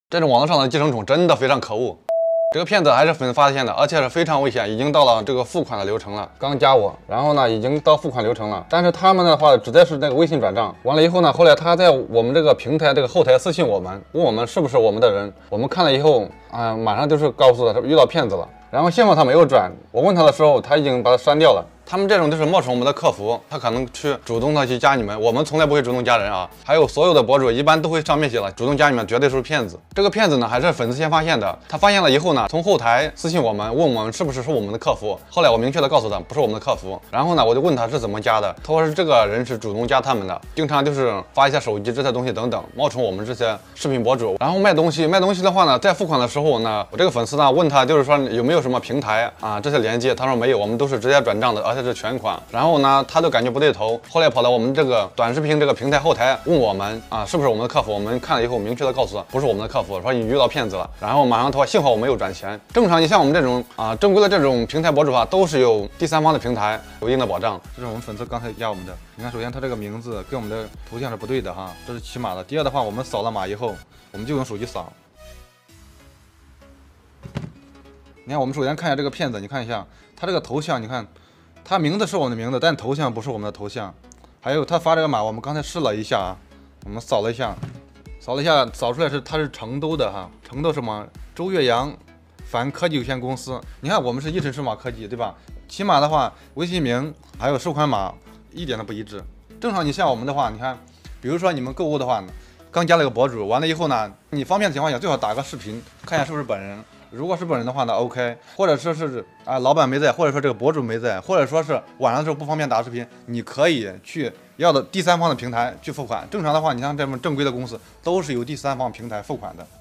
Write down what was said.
这种网络上的寄生虫真的非常可恶。这个骗子还是粉丝发现的，而且是非常危险，已经到了这个付款的流程了。刚加我，然后呢，已经到付款流程了。但是他们的话直接是那个微信转账，完了以后呢，后来他在我们这个平台这个后台私信我们，问我们是不是我们的人。我们看了以后马上就是告诉他遇到骗子了。然后信号他没有转，我问他的时候，他已经把它删掉了。他们这种就是冒充我们的客服，他可能去主动的去加你们，我们从来不会主动加人啊。还有所有的博主一般都会上面写了，主动加你们绝对是骗子。这个骗子呢还是粉丝先发现的，他发现了以后呢，从后台私信我们，问我们是不是我们的客服。后来我明确的告诉他不是我们的客服，然后呢我就问他是怎么加的，他说是这个人是主动加他们的，经常就是发一下手机这些东西等等，冒充我们这些视频博主，然后卖东西的话呢，在付款的时候呢，我这个粉丝呢问他就是说有没有什么平台这些连接，他说没有，我们都是直接转账的，而且是全款。然后呢，他就感觉不对头，后来跑到我们这个短视频这个平台后台问我们是不是我们的客服。我们看了以后明确的告诉他不是我们的客服，说你遇到骗子了。然后马上他说幸好我没有转钱。正常你像我们这种正规的这种平台博主都是有第三方的平台，有一定的保障。这是我们粉丝刚才加我们的，你看首先他这个名字跟我们的头像是不对的哈，这是起码的。第二的话，我们扫了码以后，我们就用手机扫。你看我们首先看一下这个骗子，你看一下他这个头像，你看。他名字是我们的名字，但头像不是我们的头像。还有他发这个码，我们刚才试了一下我们扫了一下，扫出来他是成都的成都什么周岳阳凡科技有限公司。你看我们是一城数码科技，对吧？起码的话，微信名还有收款码一点都不一致。正常你像我们的话，你看，比如说你们购物的话，刚加了个博主，完了以后呢，你方便的情况下最好打个视频，看一下是不是本人。如果是本人的话呢 ，OK， 或者说是老板没在，或者说这个博主没在，或者说是晚上的时候不方便打视频，你可以去要的第三方的平台去付款。正常的话，你像这种正规的公司都是由第三方平台付款的。